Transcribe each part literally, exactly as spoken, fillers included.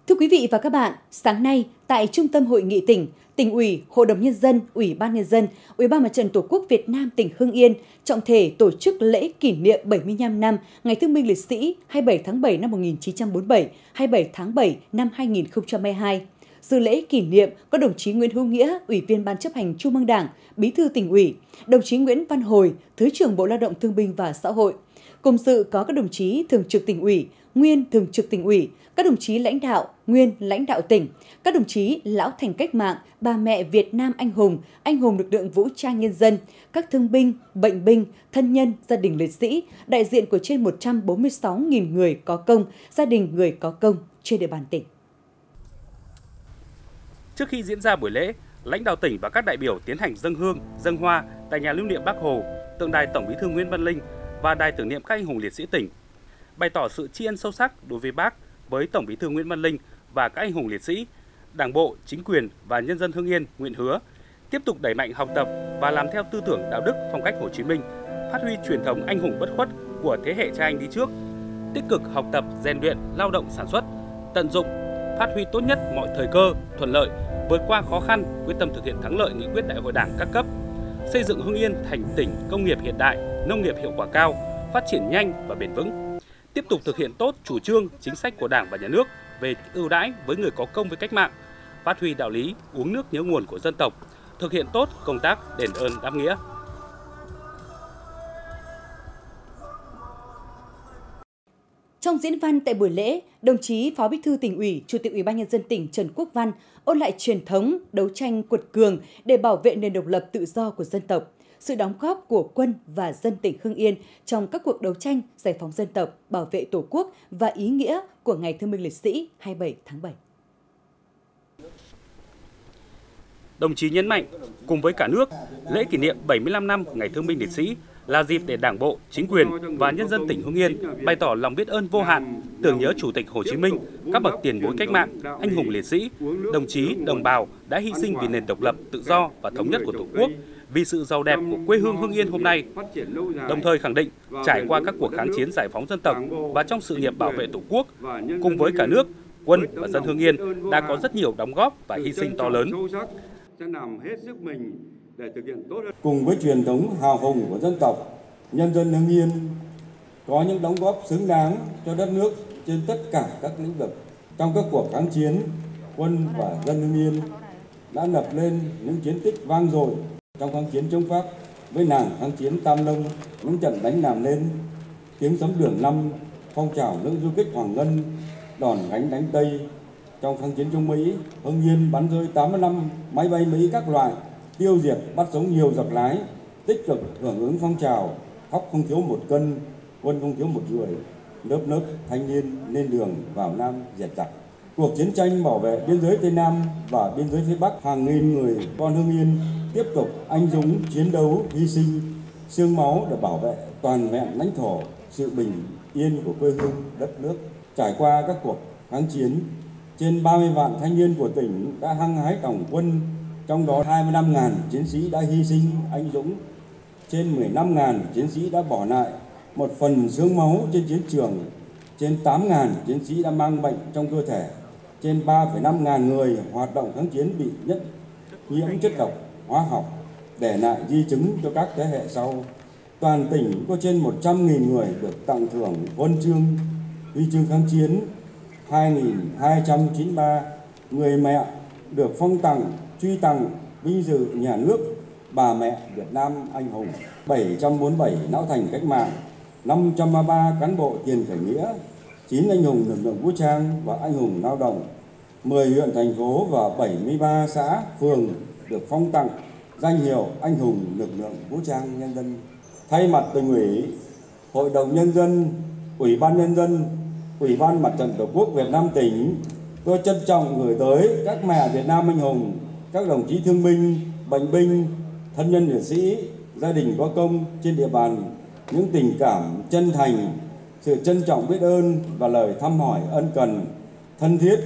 Thưa quý vị và các bạn, sáng nay tại Trung tâm Hội nghị tỉnh, Tỉnh ủy, Hội đồng Nhân dân, Ủy ban Nhân dân, Ủy ban Mặt trận Tổ quốc Việt Nam tỉnh Hưng Yên trọng thể tổ chức lễ kỷ niệm bảy mươi lăm năm Ngày Thương binh Liệt sĩ hai mươi bảy tháng bảy năm một nghìn chín trăm bốn mươi bảy, hai mươi bảy tháng bảy năm hai nghìn không trăm hai mươi hai. Dự lễ kỷ niệm có đồng chí Nguyễn Hữu Nghĩa, Ủy viên Ban chấp hành Trung ương Đảng, Bí thư Tỉnh ủy, đồng chí Nguyễn Văn Hồi, Thứ trưởng Bộ Lao động Thương binh và Xã hội. Cùng dự có các đồng chí Thường trực Tỉnh ủy, nguyên Thường trực Tỉnh ủy, các đồng chí lãnh đạo, nguyên lãnh đạo tỉnh, các đồng chí lão thành cách mạng, bà mẹ Việt Nam anh hùng, anh hùng lực lượng vũ trang nhân dân, các thương binh, bệnh binh, thân nhân, gia đình liệt sĩ, đại diện của trên một trăm bốn mươi sáu nghìn người có công, gia đình người có công trên địa bàn tỉnh. Trước khi diễn ra buổi lễ, lãnh đạo tỉnh và các đại biểu tiến hành dâng hương, dâng hoa tại nhà lưu niệm Bác Hồ, tượng đài Tổng Bí thư Nguyễn Văn Linh và đài tưởng niệm các anh hùng liệt sĩ tỉnh, bày tỏ sự tri ân sâu sắc đối với Bác, với Tổng Bí thư Nguyễn Văn Linh và các anh hùng liệt sĩ. Đảng bộ, chính quyền và nhân dân Hưng Yên nguyện hứa tiếp tục đẩy mạnh học tập và làm theo tư tưởng đạo đức phong cách Hồ Chí Minh, phát huy truyền thống anh hùng bất khuất của thế hệ cha anh đi trước, tích cực học tập, rèn luyện, lao động sản xuất, tận dụng, phát huy tốt nhất mọi thời cơ, thuận lợi, vượt qua khó khăn, quyết tâm thực hiện thắng lợi nghị quyết Đại hội Đảng các cấp, xây dựng Hưng Yên thành tỉnh công nghiệp hiện đại, nông nghiệp hiệu quả cao, phát triển nhanh và bền vững. Tiếp tục thực hiện tốt chủ trương, chính sách của Đảng và Nhà nước về ưu đãi với người có công với cách mạng, phát huy đạo lý uống nước nhớ nguồn của dân tộc, thực hiện tốt công tác đền ơn đáp nghĩa. Trong diễn văn tại buổi lễ, đồng chí Phó Bí thư Tỉnh ủy, Chủ tịch Ủy ban Nhân dân tỉnh Trần Quốc Văn ôn lại truyền thống đấu tranh quật cường để bảo vệ nền độc lập tự do của dân tộc, sự đóng góp của quân và dân tỉnh Hưng Yên trong các cuộc đấu tranh giải phóng dân tộc, bảo vệ Tổ quốc và ý nghĩa của Ngày Thương binh Liệt sĩ hai mươi bảy tháng bảy. Đồng chí nhấn mạnh, cùng với cả nước, lễ kỷ niệm bảy mươi lăm năm Ngày Thương binh Liệt sĩ là dịp để Đảng bộ, chính quyền và nhân dân tỉnh Hưng Yên bày tỏ lòng biết ơn vô hạn, tưởng nhớ Chủ tịch Hồ Chí Minh, các bậc tiền bối cách mạng, anh hùng liệt sĩ, đồng chí, đồng bào đã hy sinh vì nền độc lập, tự do và thống nhất của Tổ quốc, vì sự giàu đẹp của quê hương Hưng Yên hôm nay. Đồng thời khẳng định, trải qua các cuộc kháng chiến giải phóng dân tộc và trong sự nghiệp bảo vệ Tổ quốc, cùng với cả nước, quân và dân Hưng Yên đã có rất nhiều đóng góp và hy sinh to lớn. Cùng với truyền thống hào hùng của dân tộc, nhân dân Hưng Yên có những đóng góp xứng đáng cho đất nước trên tất cả các lĩnh vực. Trong các cuộc kháng chiến, quân và dân Hưng Yên đã lập lên những chiến tích vang dội trong kháng chiến chống Pháp với nàng kháng chiến Tam Nông, những trận đánh làm nên, tiếng sấm Đường Năm, phong trào nữ du kích Hoàng Ngân, đòn gánh đánh Tây. Trong kháng chiến chống Mỹ, Hưng Yên bắn rơi tám mươi lăm máy bay Mỹ các loại, tiêu diệt bắt sống nhiều giặc lái, tích cực hưởng ứng phong trào thóc không thiếu một cân, quân không thiếu một người, lớp lớp thanh niên lên đường vào Nam diệt giặc. Cuộc chiến tranh bảo vệ biên giới Tây Nam và biên giới phía Bắc, hàng nghìn người con Hưng Yên tiếp tục anh dũng chiến đấu, hy sinh xương máu để bảo vệ toàn vẹn lãnh thổ, sự bình yên của quê hương đất nước. Trải qua các cuộc kháng chiến, trên ba mươi vạn thanh niên của tỉnh đã hăng hái tổng quân, trong đó hai mươi lăm nghìn chiến sĩ đã hy sinh anh dũng, trên mười lăm nghìn chiến sĩ đã bỏ lại một phần xương máu trên chiến trường, trên tám nghìn chiến sĩ đã mang bệnh trong cơ thể, trên ba phẩy năm ngàn người hoạt động kháng chiến bị nhất nhiễm chất độc hóa học, để lại di chứng cho các thế hệ sau. Toàn tỉnh có trên một trăm nghìn người được tặng thưởng huân chương, huy chương kháng chiến hai nghìn hai trăm chín mươi ba, người mẹ được phong tặng, truy tặng vinh dự nhà nước bà mẹ Việt Nam anh hùng, bảy trăm bốn mươi bảy lão thành cách mạng, năm trăm ba mươi ba cán bộ tiền khởi nghĩa, chín anh hùng lực lượng vũ trang và anh hùng lao động, mười huyện thành phố và bảy mươi ba xã phường được phong tặng danh hiệu anh hùng lực lượng vũ trang nhân dân. Thay mặt Tỉnh ủy, Hội đồng Nhân dân, Ủy ban Nhân dân, Ủy ban Mặt trận Tổ quốc Việt Nam tỉnh, tôi trân trọng gửi tới các mẹ Việt Nam anh hùng, các đồng chí thương binh, bệnh binh, thân nhân liệt sĩ, gia đình có công trên địa bàn những tình cảm chân thành, sự trân trọng biết ơn và lời thăm hỏi ân cần, thân thiết.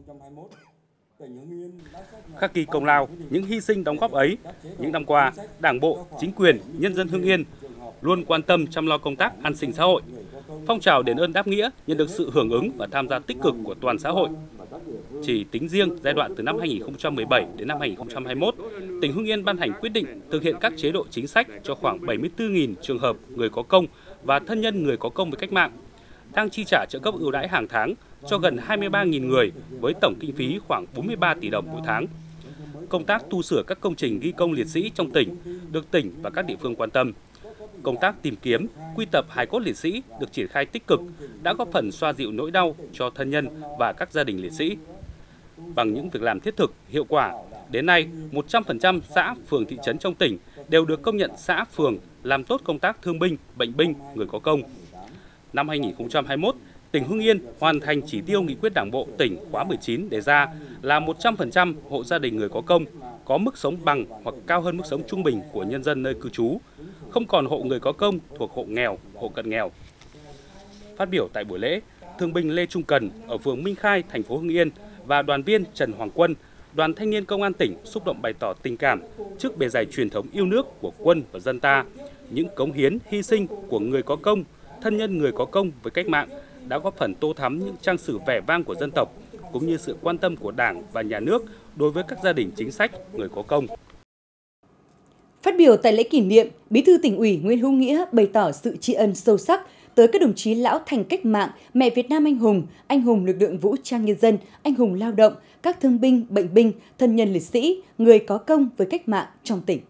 Khắc ghi công lao, những hy sinh đóng góp ấy, những năm qua, Đảng bộ, chính quyền, nhân dân Hưng Yên luôn quan tâm chăm lo công tác an sinh xã hội, Phong trào đền ơn đáp nghĩa nhận được sự hưởng ứng và tham gia tích cực của toàn xã hội. Chỉ tính riêng giai đoạn từ năm hai nghìn không trăm mười bảy đến năm hai nghìn không trăm hai mươi mốt, tỉnh Hưng Yên ban hành quyết định thực hiện các chế độ chính sách cho khoảng bảy mươi tư nghìn trường hợp người có công và thân nhân người có công với cách mạng, đang chi trả trợ cấp ưu đãi hàng tháng cho gần hai mươi ba nghìn người với tổng kinh phí khoảng bốn mươi ba tỷ đồng mỗi tháng. Công tác tu sửa các công trình ghi công liệt sĩ trong tỉnh được tỉnh và các địa phương quan tâm. Công tác tìm kiếm, quy tập hài cốt liệt sĩ được triển khai tích cực, đã góp phần xoa dịu nỗi đau cho thân nhân và các gia đình liệt sĩ. Bằng những việc làm thiết thực, hiệu quả, đến nay một trăm phần trăm xã, phường, thị trấn trong tỉnh đều được công nhận xã, phường làm tốt công tác thương binh, bệnh binh, người có công. Năm hai nghìn không trăm hai mươi mốt, tỉnh Hưng Yên hoàn thành chỉ tiêu nghị quyết Đảng bộ tỉnh khóa mười chín đề ra là một trăm phần trăm hộ gia đình người có công có mức sống bằng hoặc cao hơn mức sống trung bình của nhân dân nơi cư trú, không còn hộ người có công thuộc hộ nghèo, hộ cận nghèo. Phát biểu tại buổi lễ, Thương binh Lê Trung Cần ở phường Minh Khai, thành phố Hưng Yên và đoàn viên Trần Hoàng Quân, Đoàn Thanh niên Công an tỉnh xúc động bày tỏ tình cảm trước bề dày truyền thống yêu nước của quân và dân ta, những cống hiến, hy sinh của người có công, thân nhân người có công với cách mạng đã góp phần tô thắm những trang sử vẻ vang của dân tộc, cũng như sự quan tâm của Đảng và Nhà nước đối với các gia đình chính sách, người có công. Phát biểu tại lễ kỷ niệm, Bí thư Tỉnh ủy Nguyễn Hữu Nghĩa bày tỏ sự tri ân sâu sắc tới các đồng chí lão thành cách mạng, mẹ Việt Nam anh hùng, anh hùng lực lượng vũ trang nhân dân, anh hùng lao động, các thương binh, bệnh binh, thân nhân liệt sĩ, người có công với cách mạng trong tỉnh.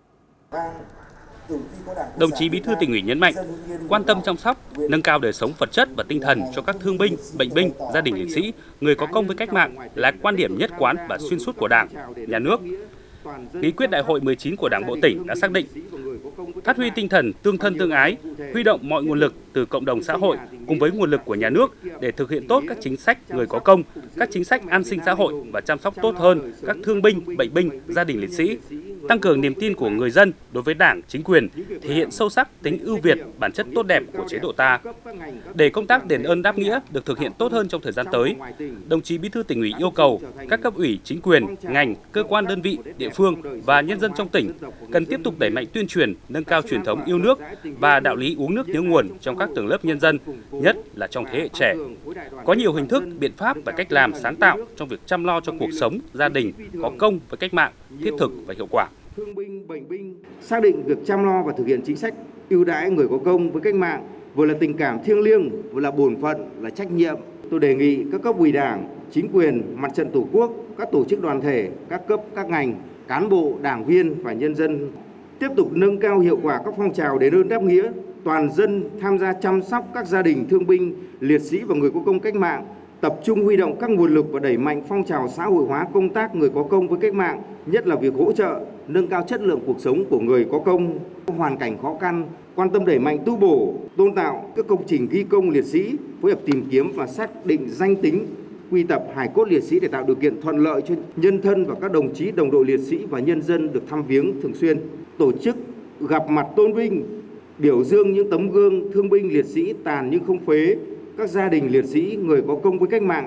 Đồng chí Bí thư Tỉnh ủy nhấn mạnh, quan tâm chăm sóc, nâng cao đời sống vật chất và tinh thần cho các thương binh, bệnh binh, gia đình liệt sĩ, người có công với cách mạng là quan điểm nhất quán và xuyên suốt của Đảng, Nhà nước. Nghị quyết Đại hội mười chín của Đảng bộ tỉnh đã xác định phát huy tinh thần tương thân tương ái, huy động mọi nguồn lực từ cộng đồng xã hội cùng với nguồn lực của nhà nước để thực hiện tốt các chính sách người có công, các chính sách an sinh xã hội và chăm sóc tốt hơn các thương binh, bệnh binh, gia đình liệt sĩ, tăng cường niềm tin của người dân đối với Đảng, chính quyền, thể hiện sâu sắc tính ưu việt, bản chất tốt đẹp của chế độ ta. Để công tác đền ơn đáp nghĩa được thực hiện tốt hơn trong thời gian tới, đồng chí Bí thư Tỉnh ủy yêu cầu các cấp ủy, chính quyền, ngành, cơ quan đơn vị, địa phương và nhân dân trong tỉnh cần tiếp tục đẩy mạnh tuyên truyền, nâng cao truyền thống yêu nước và đạo lý uống nước nhớ nguồn trong các tầng lớp nhân dân, nhất là trong thế hệ trẻ. Có nhiều hình thức, biện pháp và cách làm sáng tạo trong việc chăm lo cho cuộc sống, gia đình có công với cách mạng, thiết thực và hiệu quả. Thương binh, bệnh binh xác định việc chăm lo và thực hiện chính sách ưu đãi người có công với cách mạng vừa là tình cảm thiêng liêng, vừa là bổn phận, là trách nhiệm. Tôi đề nghị các cấp ủy Đảng, chính quyền, Mặt trận Tổ quốc, các tổ chức đoàn thể, các cấp, các ngành, cán bộ, đảng viên và nhân dân tiếp tục nâng cao hiệu quả các phong trào đền ơn đáp nghĩa, toàn dân tham gia chăm sóc các gia đình thương binh, liệt sĩ và người có công cách mạng, tập trung huy động các nguồn lực và đẩy mạnh phong trào xã hội hóa công tác người có công với cách mạng, nhất là việc hỗ trợ, nâng cao chất lượng cuộc sống của người có công, hoàn cảnh khó khăn, quan tâm đẩy mạnh tu bổ, tôn tạo các công trình ghi công liệt sĩ, phối hợp tìm kiếm và xác định danh tính, quy tập hài cốt liệt sĩ để tạo điều kiện thuận lợi cho nhân thân và các đồng chí đồng đội liệt sĩ và nhân dân được thăm viếng thường xuyên, tổ chức gặp mặt tôn vinh, biểu dương những tấm gương thương binh liệt sĩ tàn nhưng không phế, các gia đình liệt sĩ người có công với cách mạng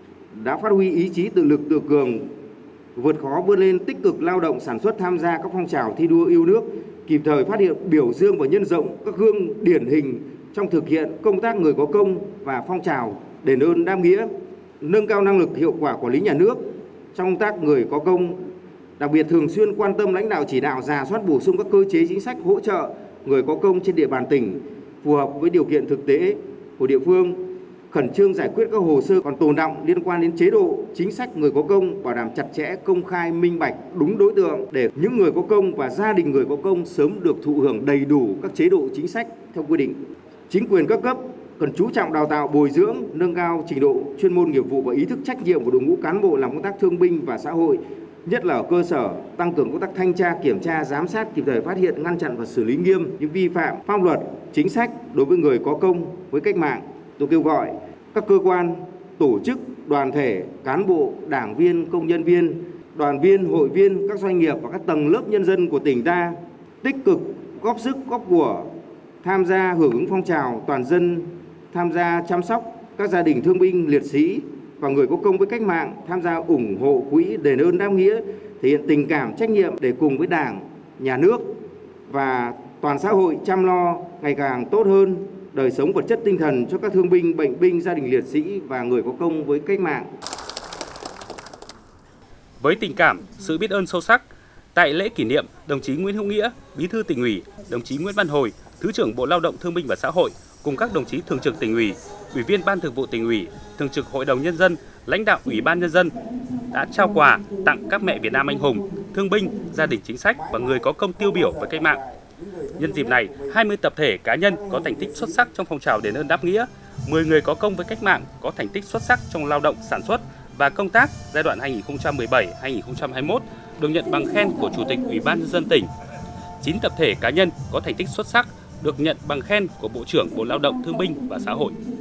đã phát huy ý chí tự lực tự cường, vượt khó vươn lên, tích cực lao động sản xuất, tham gia các phong trào thi đua yêu nước, kịp thời phát hiện, biểu dương và nhân rộng các gương điển hình trong thực hiện công tác người có công và phong trào đền ơn đáp nghĩa, nâng cao năng lực hiệu quả quản lý nhà nước trong công tác người có công, đặc biệt thường xuyên quan tâm lãnh đạo chỉ đạo rà soát bổ sung các cơ chế chính sách hỗ trợ người có công trên địa bàn tỉnh phù hợp với điều kiện thực tế của địa phương, khẩn trương giải quyết các hồ sơ còn tồn đọng liên quan đến chế độ, chính sách người có công, bảo đảm chặt chẽ, công khai, minh bạch, đúng đối tượng để những người có công và gia đình người có công sớm được thụ hưởng đầy đủ các chế độ chính sách theo quy định. Chính quyền các cấp cần chú trọng đào tạo, bồi dưỡng, nâng cao trình độ chuyên môn nghiệp vụ và ý thức trách nhiệm của đội ngũ cán bộ làm công tác thương binh và xã hội, nhất là ở cơ sở, tăng cường công tác thanh tra, kiểm tra, giám sát, kịp thời phát hiện, ngăn chặn và xử lý nghiêm những vi phạm pháp luật, chính sách đối với người có công với cách mạng. Tôi kêu gọi các cơ quan, tổ chức, đoàn thể, cán bộ, đảng viên, công nhân viên, đoàn viên, hội viên, các doanh nghiệp và các tầng lớp nhân dân của tỉnh ta tích cực góp sức, góp của, tham gia hưởng ứng phong trào toàn dân tham gia chăm sóc các gia đình thương binh, liệt sĩ và người có công với cách mạng, tham gia ủng hộ quỹ đền ơn đáp nghĩa, thể hiện tình cảm, trách nhiệm để cùng với Đảng, Nhà nước và toàn xã hội chăm lo ngày càng tốt hơn đời sống vật chất tinh thần cho các thương binh, bệnh binh, gia đình liệt sĩ và người có công với cách mạng. Với tình cảm, sự biết ơn sâu sắc, tại lễ kỷ niệm, đồng chí Nguyễn Hữu Nghĩa, Bí thư Tỉnh ủy, đồng chí Nguyễn Văn Hồi, Thứ trưởng Bộ Lao động Thương binh và Xã hội cùng các đồng chí Thường trực Tỉnh ủy, Ủy viên Ban Thường vụ Tỉnh ủy, Thường trực Hội đồng Nhân dân, lãnh đạo Ủy ban Nhân dân đã trao quà tặng các mẹ Việt Nam anh hùng, thương binh, gia đình chính sách và người có công tiêu biểu với cách mạng. Nhân dịp này, hai mươi tập thể cá nhân có thành tích xuất sắc trong phong trào đền ơn đáp nghĩa, mười người có công với cách mạng có thành tích xuất sắc trong lao động sản xuất và công tác giai đoạn hai nghìn không trăm mười bảy đến hai nghìn không trăm hai mươi mốt được nhận bằng khen của Chủ tịch Ủy ban Nhân dân tỉnh. chín tập thể cá nhân có thành tích xuất sắc được nhận bằng khen của Bộ trưởng Bộ Lao động Thương binh và Xã hội.